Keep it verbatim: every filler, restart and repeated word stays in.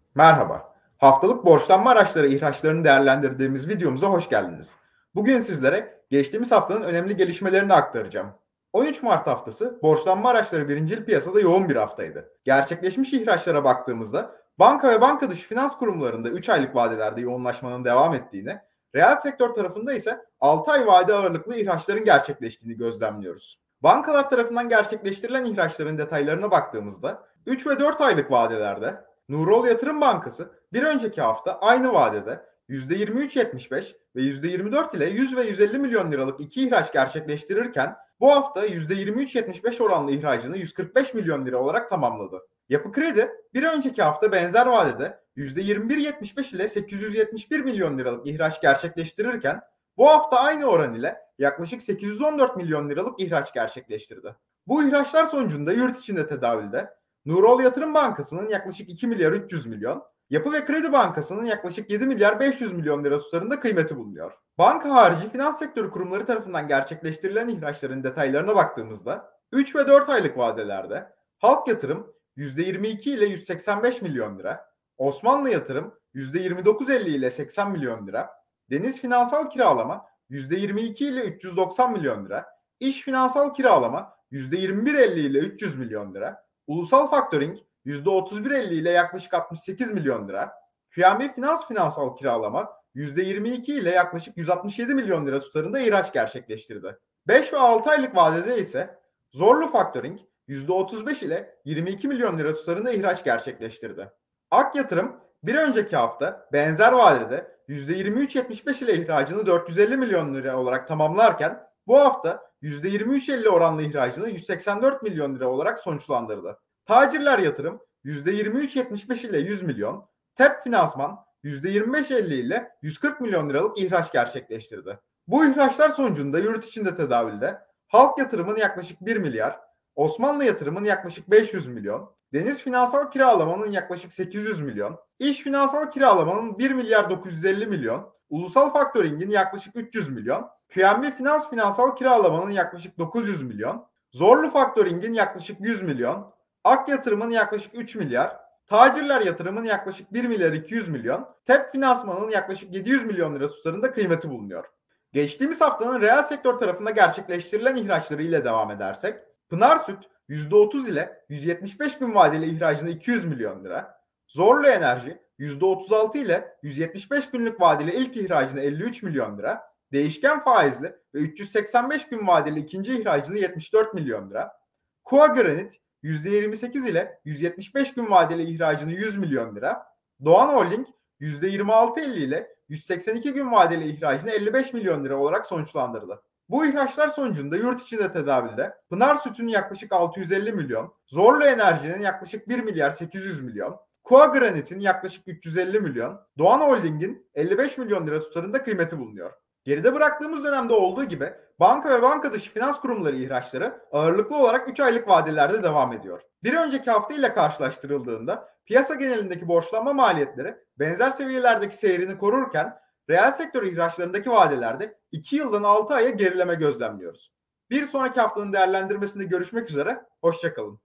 Merhaba. Haftalık borçlanma araçları ihraçlarını değerlendirdiğimiz videomuza hoş geldiniz. Bugün sizlere geçtiğimiz haftanın önemli gelişmelerini aktaracağım. on üç Mart haftası borçlanma araçları birincil piyasada yoğun bir haftaydı. Gerçekleşmiş ihraçlara baktığımızda banka ve banka dışı finans kurumlarında üç aylık vadelerde yoğunlaşmanın devam ettiğini, reel sektör tarafında ise altı ay vade ağırlıklı ihraçların gerçekleştiğini gözlemliyoruz. Bankalar tarafından gerçekleştirilen ihraçların detaylarına baktığımızda üç ve dört aylık vadelerde Nurol Yatırım Bankası bir önceki hafta aynı vadede yüzde yirmi üç virgül yetmiş beş ve yüzde yirmi dört ile yüz ve yüz elli milyon liralık iki ihraç gerçekleştirirken bu hafta yüzde yirmi üç virgül yetmiş beş oranlı ihracını yüz kırk beş milyon lira olarak tamamladı. Yapı Kredi bir önceki hafta benzer vadede yüzde yirmi bir virgül yetmiş beş ile sekiz yüz yetmiş bir milyon liralık ihraç gerçekleştirirken bu hafta aynı oran ile yaklaşık sekiz yüz on dört milyon liralık ihraç gerçekleştirdi. Bu ihraçlar sonucunda yurt içinde tedavülde Nurol Yatırım Bankası'nın yaklaşık iki milyar üç yüz milyon, Yapı ve Kredi Bankası'nın yaklaşık yedi milyar beş yüz milyon lira tutarında kıymeti bulunuyor. Banka harici finans sektörü kurumları tarafından gerçekleştirilen ihraçların detaylarına baktığımızda üç ve dört aylık vadelerde Halk Yatırım yüzde yirmi iki ile yüz seksen beş milyon lira, Osmanlı Yatırım yüzde yirmi dokuz virgül elli ile seksen milyon lira, Deniz Finansal Kiralama yüzde yirmi iki ile üç yüz doksan milyon lira, İş Finansal Kiralama yüzde yirmi bir virgül elli ile üç yüz milyon lira, Ulusal Faktöring yüzde otuz bir virgül elli ile yaklaşık altmış sekiz milyon lira, Q N B Finans Finansal Kiralama yüzde yirmi iki ile yaklaşık yüz altmış yedi milyon lira tutarında ihraç gerçekleştirdi. beş ve altı aylık vadede ise Zorlu Faktöring yüzde otuz beş ile yirmi iki milyon lira tutarında ihraç gerçekleştirdi. Ak Yatırım bir önceki hafta benzer vadede yüzde yirmi üç virgül yetmiş beş ile ihracını dört yüz elli milyon lira olarak tamamlarken bu hafta yüzde yirmi üç virgül elli oranlı ihracını yüz seksen dört milyon lira olarak sonuçlandırdı. Tacirler Yatırım yüzde yirmi üç virgül yetmiş beş ile yüz milyon, T E P Finansman yüzde yirmi beş virgül elli ile yüz kırk milyon liralık ihraç gerçekleştirdi. Bu ihraçlar sonucunda yurt içinde tedavülde Halk Yatırım'ın yaklaşık bir milyar, Osmanlı Yatırım'ın yaklaşık beş yüz milyon, Deniz Finansal Kiralamanın yaklaşık sekiz yüz milyon, İş Finansal Kiralamanın bir milyar dokuz yüz elli milyon, Ulusal Faktöring'in yaklaşık üç yüz milyon, Q N B Finans Finansal Kiralamanın yaklaşık dokuz yüz milyon, Zorlu Faktöring'in yaklaşık yüz milyon, Ak Yatırım'ın yaklaşık üç milyar, Tacirler Yatırım'ın yaklaşık bir milyar iki yüz milyon, T E P Finansman'ın yaklaşık yedi yüz milyon lira tutarında kıymeti bulunuyor. Geçtiğimiz haftanın reel sektör tarafında gerçekleştirilen ihraçları ile devam edersek, Pınar Süt yüzde otuz ile yüz yetmiş beş gün vadeli ihracına iki yüz milyon lira, Zorlu Enerji yüzde otuz altı ile yüz yetmiş beş günlük vadeli ilk ihracına elli üç milyon lira, değişken faizli ve üç yüz seksen beş gün vadeli ikinci ihracına yetmiş dört milyon lira, Kua Granit yüzde yirmi sekiz ile yüz yetmiş beş gün vadeli ihracını yüz milyon lira, Doğan Holding yüzde yirmi altı virgül elli ile yüz seksen iki gün vadeli ihracını elli beş milyon lira olarak sonuçlandırdı. Bu ihraçlar sonucunda yurt içinde tedavülde Pınar Süt'ün yaklaşık altı yüz elli milyon, Zorlu Enerji'nin yaklaşık bir milyar sekiz yüz milyon, Kua Granit'in yaklaşık üç yüz elli milyon, Doğan Holding'in elli beş milyon lira tutarında kıymeti bulunuyor. Geride bıraktığımız dönemde olduğu gibi banka ve banka dışı finans kurumları ihraçları ağırlıklı olarak üç aylık vadelerde devam ediyor. Bir önceki hafta ile karşılaştırıldığında piyasa genelindeki borçlanma maliyetleri benzer seviyelerdeki seyrini korurken reel sektör ihraçlarındaki vadelerde iki yıldan altı aya gerileme gözlemliyoruz. Bir sonraki haftanın değerlendirmesinde görüşmek üzere, hoşça kalın.